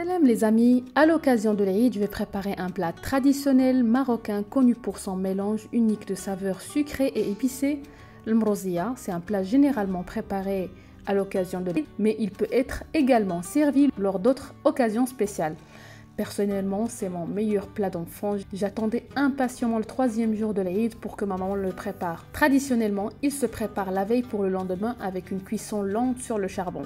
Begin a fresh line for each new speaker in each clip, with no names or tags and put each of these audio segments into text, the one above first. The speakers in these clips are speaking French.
Salam les amis, à l'occasion de l'Aïd, je vais préparer un plat traditionnel marocain connu pour son mélange unique de saveurs sucrées et épicées. Le mrozia, c'est un plat généralement préparé à l'occasion de l'Aïd, mais il peut être également servi lors d'autres occasions spéciales. Personnellement, c'est mon meilleur plat d'enfant. J'attendais impatiemment le 3e jour de l'Aïd pour que ma maman le prépare. Traditionnellement, il se prépare la veille pour le lendemain avec une cuisson lente sur le charbon.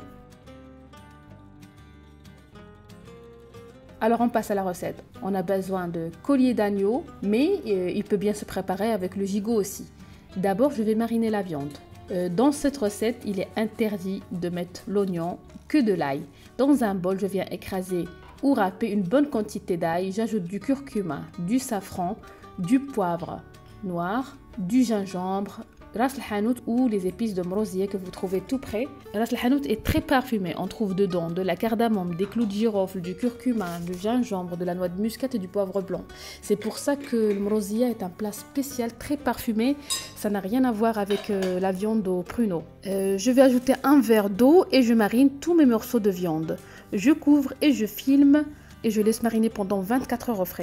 Alors on passe à la recette. On a besoin de collier d'agneau, mais il peut bien se préparer avec le gigot aussi. D'abord, je vais mariner la viande. Dans cette recette, il est interdit de mettre l'oignon, que de l'ail. Dans un bol, je viens écraser ou râper une bonne quantité d'ail. J'ajoute du curcuma, du safran, du poivre noir, du gingembre, ras el hanout ou les épices de mrozia que vous trouvez tout près. Ras el hanout est très parfumé. On trouve dedans de la cardamome, des clous de girofle, du curcuma, du gingembre, de la noix de muscade et du poivre blanc. C'est pour ça que le mrozia est un plat spécial, très parfumé. Ça n'a rien à voir avec la viande au pruneau. Je vais ajouter un verre d'eau et je marine tous mes morceaux de viande. Je couvre et je filme et je laisse mariner pendant 24 heures au frais.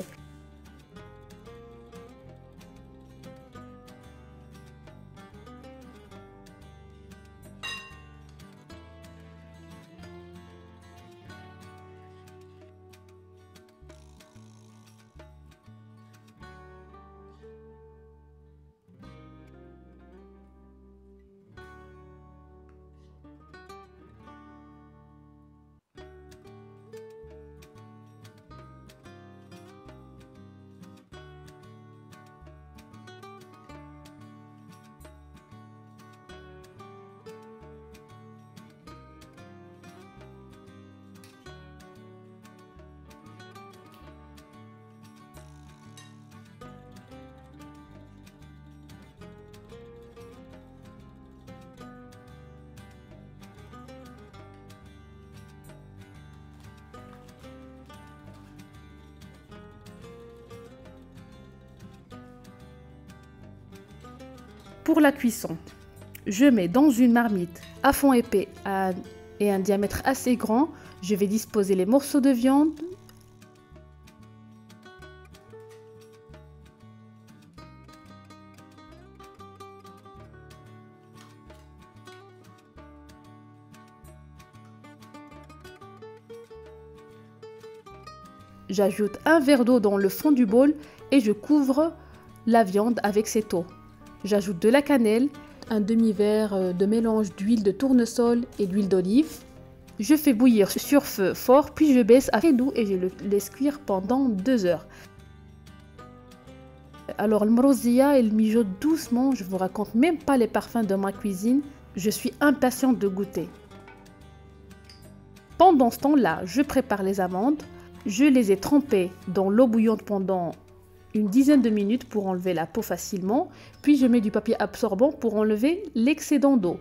Pour la cuisson, je mets dans une marmite à fond épais et un diamètre assez grand. Je vais disposer les morceaux de viande. J'ajoute un verre d'eau dans le fond du bol et je couvre la viande avec cette eau. J'ajoute de la cannelle, un demi-verre de mélange d'huile de tournesol et d'huile d'olive. Je fais bouillir sur feu fort, puis je baisse à très doux et je le laisse cuire pendant 2 heures. Alors le mrozia, il mijote doucement, je vous raconte même pas les parfums de ma cuisine. Je suis impatiente de goûter. Pendant ce temps-là, je prépare les amandes. Je les ai trempées dans l'eau bouillante pendant une dizaine de minutes pour enlever la peau facilement, puis je mets du papier absorbant pour enlever l'excédent d'eau.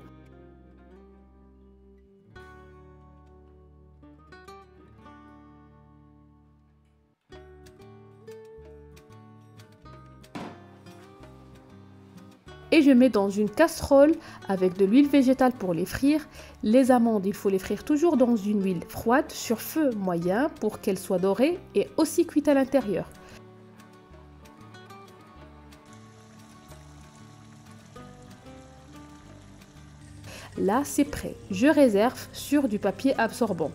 Et je mets dans une casserole avec de l'huile végétale pour les frire. Les amandes, il faut les frire toujours dans une huile froide sur feu moyen pour qu'elles soient dorées et aussi cuites à l'intérieur. Là, c'est prêt. Je réserve sur du papier absorbant.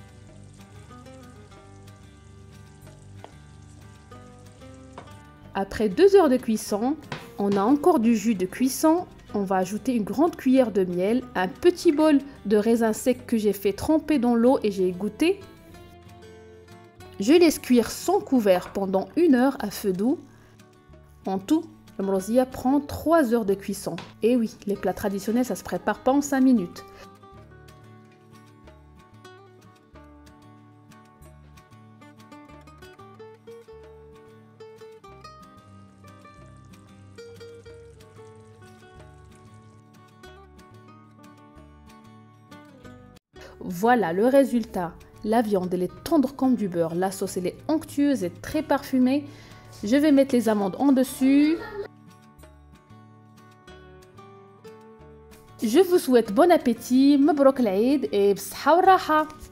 Après 2 heures de cuisson, on a encore du jus de cuisson. On va ajouter une grande cuillère de miel, un petit bol de raisins secs que j'ai fait tremper dans l'eau et j'ai égoutter. Je laisse cuire sans couvert pendant 1 heure à feu doux. En tout, le mrozia prend 3 heures de cuisson. Et oui, les plats traditionnels, ça se prépare pas en 5 minutes. Voilà le résultat. La viande, elle est tendre comme du beurre. La sauce, elle est onctueuse et très parfumée. Je vais mettre les amandes en dessus. Je vous souhaite bon appétit, مبروك العيد et بصحة وراحة.